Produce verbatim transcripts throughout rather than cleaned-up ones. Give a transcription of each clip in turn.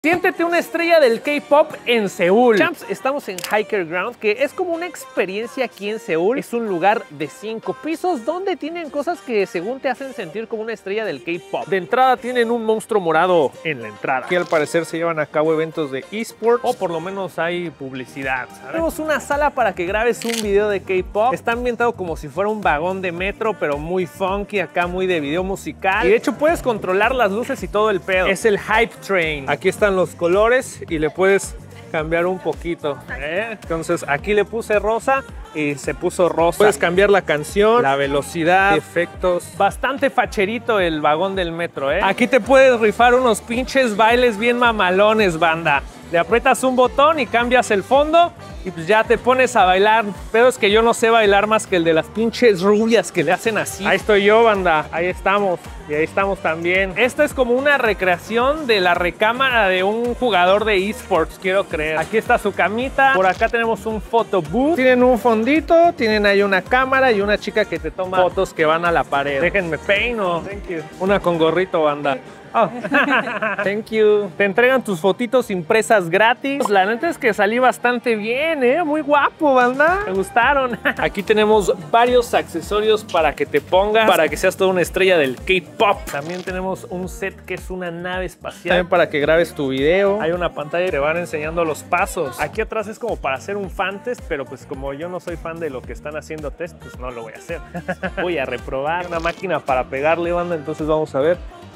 Siéntete una estrella del K-pop en Seúl. Champs, estamos en Hiker Ground, que es como una experiencia aquí en Seúl. Es un lugar de cinco pisos donde tienen cosas que según te hacen sentir como una estrella del K-pop. De entrada tienen un monstruo morado en la entrada. Aquí al parecer se llevan a cabo eventos de eSports, o por lo menos hay publicidad, ¿sabes? Tenemos una sala para que grabes un video de K-pop. Está ambientado como si fuera un vagón de metro, pero muy funky, acá muy de video musical. Y de hecho puedes controlar las luces y todo el pedo. Es el Hype Train. Aquí están los colores y le puedes cambiar un poquito, ¿eh? Entonces aquí le puse rosa y se puso rosa. Puedes cambiar la canción, la velocidad, efectos. Bastante facherito el vagón del metro, ¿eh? Aquí te puedes rifar unos pinches bailes bien mamalones, banda. Le aprietas un botón y cambias el fondo y pues ya te pones a bailar. Pero es que yo no sé bailar más que el de las pinches rubias que le hacen así. Ahí estoy yo, banda. Ahí estamos. Y ahí estamos también. Esta es como una recreación de la recámara de un jugador de eSports, quiero creer. Aquí está su camita. Por acá tenemos un photo booth. Tienen un fondito, tienen ahí una cámara y una chica que te toma fotos que van a la pared. Déjenme peino. Thank you. Una con gorrito, banda. Oh. Thank you. Te entregan tus fotitos impresas gratis. La neta es que salí bastante bien, ¿eh? Muy guapo, banda. Me gustaron. Aquí tenemos varios accesorios para que te pongas, para que seas toda una estrella del K-pop. También tenemos un set que es una nave espacial. También para que grabes tu video. Hay una pantalla y te van enseñando los pasos. Aquí atrás es como para hacer un fan test, pero pues como yo no soy fan de lo que están haciendo test, pues no lo voy a hacer. Voy a reprobar. Una máquina para pegarle, banda, entonces vamos a ver.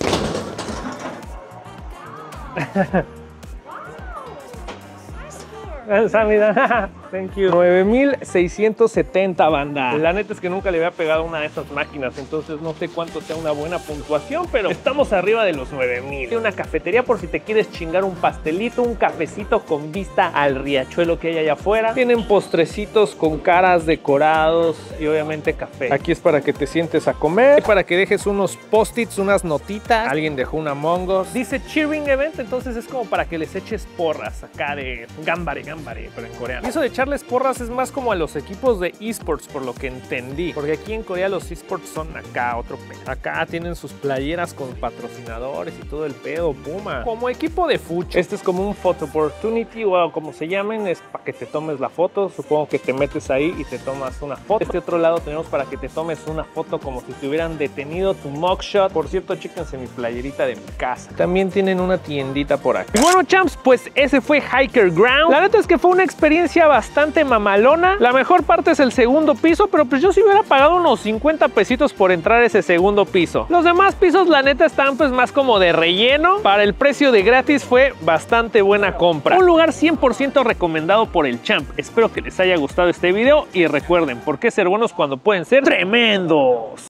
Thank you. nueve mil seiscientos setenta, banda. La neta es que nunca le había pegado una de estas máquinas, entonces no sé cuánto sea una buena puntuación, pero estamos arriba de los nueve mil. Hay una cafetería por si te quieres chingar un pastelito, un cafecito con vista al riachuelo que hay allá afuera. Tienen postrecitos con caras, decorados y obviamente café. Aquí es para que te sientes a comer, para que dejes unos post-its, unas notitas. Alguien dejó un Among Us. Dice cheering event, entonces es como para que les eches porras acá de gambare, gambare, pero en coreano. Y eso de echarles porras es más como a los equipos de eSports, por lo que entendí. Porque aquí en Corea los eSports son acá otro pedo. Acá tienen sus playeras con patrocinadores y todo el pedo, Puma. Como equipo de fucho. Este es como un photo opportunity o como se llamen, es para que te tomes la foto. Supongo que te metes ahí y te tomas una foto. Este otro lado tenemos para que te tomes una foto como si te hubieran detenido tu mugshot. Por cierto, chéquense mi playerita de mi casa. También tienen una tiendita por acá. Y bueno, champs, pues ese fue Hiker Ground. La neta es que fue una experiencia bastante mamalona. La mejor parte es el segundo piso, pero pues yo sí hubiera pagado unos cincuenta pesitos por entrar a ese segundo piso. Los demás pisos, la neta, están pues más como de relleno. Para el precio de gratis fue bastante buena compra. Un lugar cien por ciento recomendado por el champ. Espero que les haya gustado este video y recuerden, ¿por qué ser buenos cuando pueden ser tremendos?